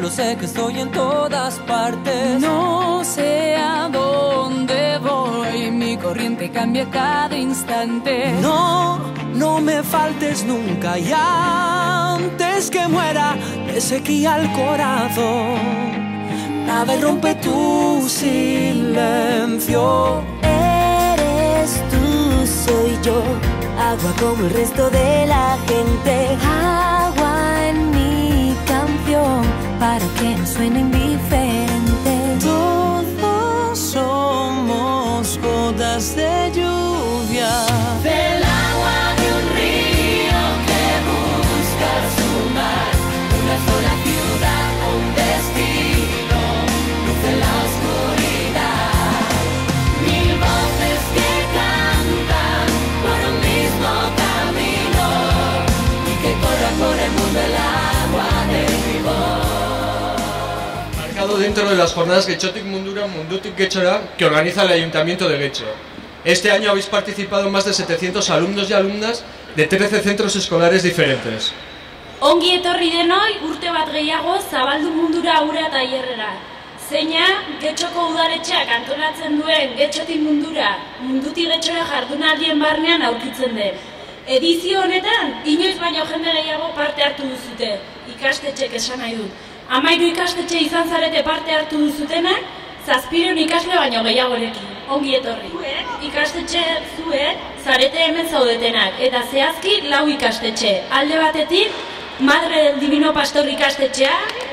solo sé que estoy en todas partes. No sé a dónde voy, mi corriente cambia cada instante. No, no me faltes nunca, y antes que muera me sequía el corazón. Nada rompe tu silencio. Eres tú, soy yo, agua como el resto de la gente. Agua en mi canción, para que no suene indiferente. Todos somos gotas de lluvia. Del agua de un río que busca su mar, una sola ciudad, un destino, luz en la oscuridad. Mil voces que cantan por un mismo camino y que corra por el mundo el agua de mi voz. Marcado dentro de las jornadas Getxotik Mundura Mundutik Getxora que organiza el Ayuntamiento de Getxo. Este año habéis participado más de 700 alumnos y alumnas de 13 centros escolares diferentes. Ongi etorri denoi urte bat gehiago zabaldu mundura aurrea tailerrera. Zeina Getxoko udaletxeak antolatzen duen Getxotik Mundura Mundutik Getxora jardunaldien barnean aurkitzen den. Edizio honetan inoiz baino jende gehiago parte hartu duzute, ikastetxek esan nahi dut. 13 ikastetxe izan zarete parte hartu duzutenak, 700 ikasle baino gehiagorekin. Ongi etorri. Ikastetxe zuek zarete hemen zaudetenak, eta zehazki 4 ikastetxe. Alde batetik, Madre del Divino Pastor ikastetxea.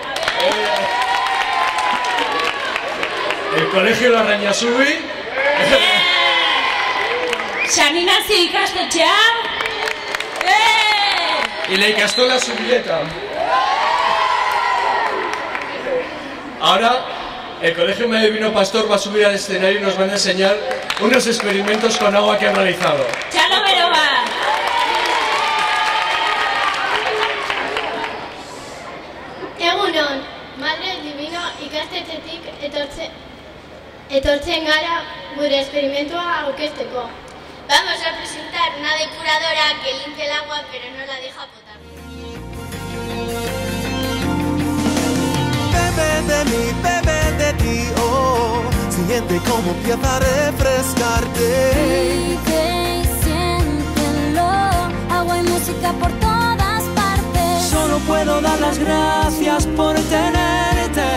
El Colegio Larrañasubi. San Ignacio ikastetxea. Y la Ikastola Zubileta. Ahora, el Colegio Madre del Divino Pastor va a subir al escenario y nos van a enseñar unos experimentos con agua que han realizado. Txalo bero bat! Egunon, Madre del Divino ikastetxetik etortzen gara gure experimentua aurkezteko. Vamos a presentar una depuradora que limpia el agua pero no la deja potable. Bebe de mí, bebe de ti, oh, siente como empieza a refrescarte. Vive y siéntelo, agua y música por todas partes. Solo puedo dar las gracias por tenerte.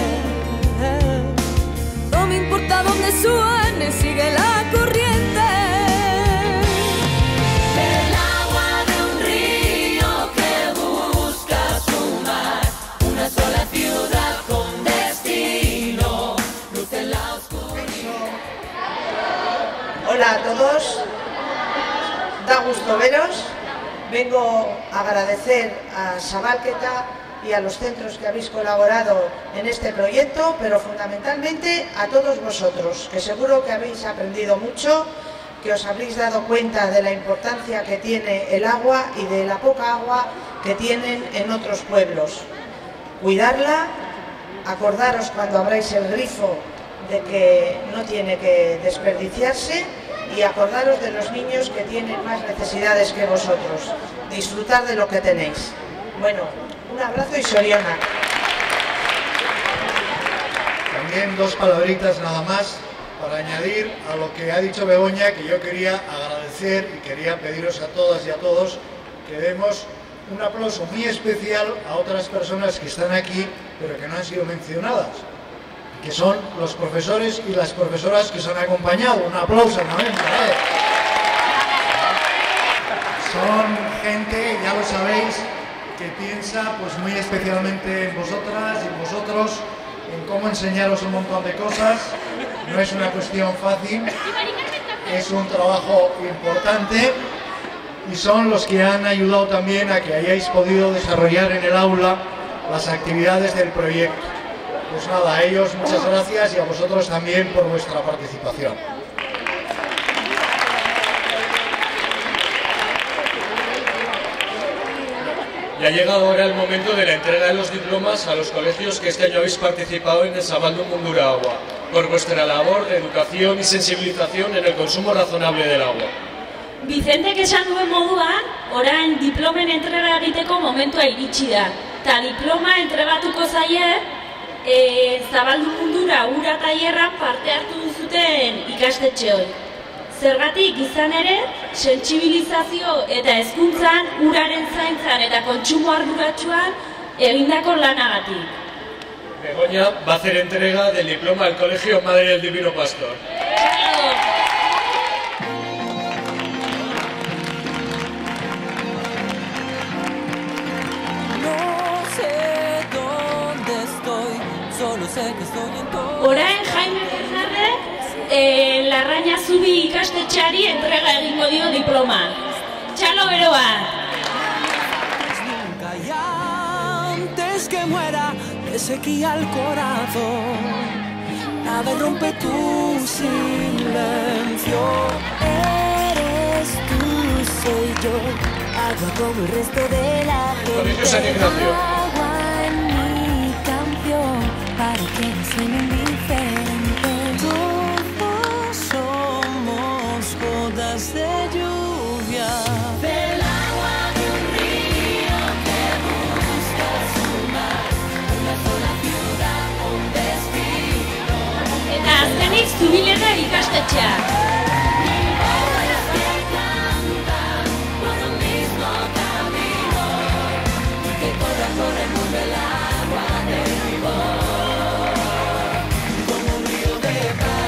No me importa dónde suene, sigue la corriente. Del agua de un río que busca su mar, una sola ciudad con destino, luz en la oscuridad. Hola a todos, da gusto veros. Vengo a agradecer a Zabalketa y a los centros que habéis colaborado en este proyecto, pero fundamentalmente a todos vosotros, que seguro que habéis aprendido mucho, que os habréis dado cuenta de la importancia que tiene el agua y de la poca agua que tienen en otros pueblos. Cuidarla, acordaros cuando abráis el grifo de que no tiene que desperdiciarse, y acordaros de los niños que tienen más necesidades que vosotros. Disfrutar de lo que tenéis. Bueno, un abrazo y Soriona. También 2 palabritas nada más para añadir a lo que ha dicho Begoña, que yo quería agradecer y quería pediros a todas y a todos que demos un aplauso muy especial a otras personas que están aquí pero que no han sido mencionadas, que son los profesores y las profesoras que os han acompañado. Un aplauso también para ellos. Son gente, ya lo sabéis, que piensa pues muy especialmente en vosotras y en vosotros, en cómo enseñaros un montón de cosas. No es una cuestión fácil, es un trabajo importante, y son los que han ayudado también a que hayáis podido desarrollar en el aula las actividades del proyecto. Pues nada, a ellos muchas gracias y a vosotros también por vuestra participación. Y ha llegado ahora el momento de la entrega de los diplomas a los colegios que este año habéis participado en el Zabaldu Mundura Agua, por vuestra labor de educación y sensibilización en el consumo razonable del agua. Vicentek esan duen moduan, orain diplomen entrega egiteko momentua iritsi da. eta diploma entregatuko zaie Zabaldu Mundura ura tailerran parte hartu duzuten ikastetxeoi. Zergatik izan ere, sentsibilizazio eta hezkuntzan uraren zaintzan eta kontsumo arduratsuan egindako lanagatik. Begoña va a hacer entrega del diploma del Colegio Madre del Divino Pastor. Orain Jaime Fernández Larraña Zubi ikastetxeari entrega egingo dio diploma. Txalo beroa! Y antes que muera de sequía el corazón, nada rompe tu silencio. Eres tú, soy yo, agua como el resto de la gente. Agua en mi canción, para que no suene indiferente. Todos somos gotas de lluvia. Del agua de un río que busca su mar, una sola ciudad, un destino. Eta azkenik Zubileta ikastetxea. Mil voces que cantan por un mismo camino, y que corra por el mundo el agua del Ribón, como un río de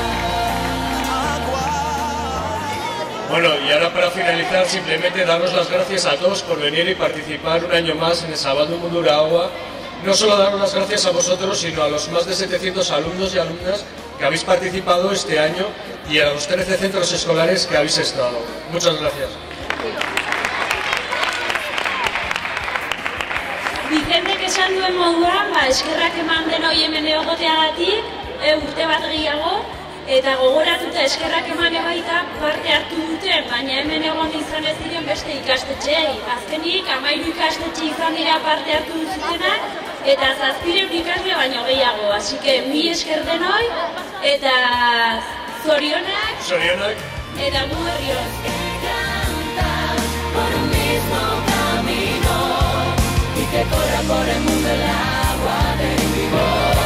agua. Bueno, y ahora para finalizar, simplemente daros las gracias a todos por venir y participar un año más en el Zabaldu Mundura Agua. No solo daros las gracias a vosotros, sino a los más de 700 alumnos y alumnas que habéis participado este año y a los 13 centros escolares que habéis estado. Muchas gracias. Vicentek esan duen moduan, eskerrak eman denoi hemen egoteagatik, urte bat gehiago, eta gogoratuta eskerrak eman baita parte hartu duten, baina hemen egon izan ez diren beste ikastetxeei. Azkenik, 13 ikastetxe izan dira parte hartu duzutenak, eta 700 ikasle baino gehiago. Así que, mi esker denoi, eta zorionak, eta gu berriz. Por un mismo camino y que corra por el mundo el agua del Ribón.